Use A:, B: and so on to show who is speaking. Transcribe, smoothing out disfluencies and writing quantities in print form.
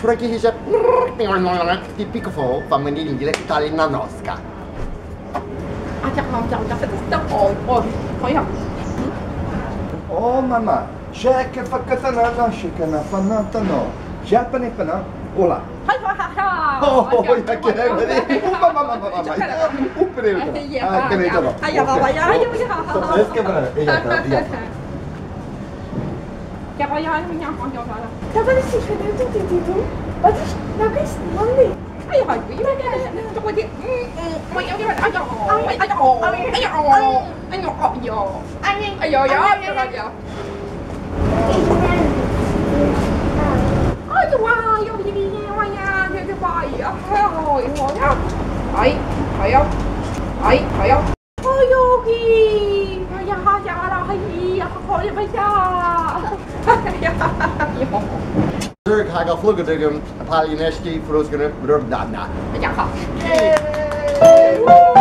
A: franchisce tipico femminile Tallinna Nosca.
B: Oh mama, Jack fakatana na shikana fanatano. Japanese pana. Hola. Oh, ya que mama. Upre. Ah, que le digo. Es que para ella todavía.
C: Давай сиди, ты. Подожди, нагайся, мамы.
A: Ik ga vluggen tegen Palineski voor ons kunnen rubdana.
C: Ja, ga.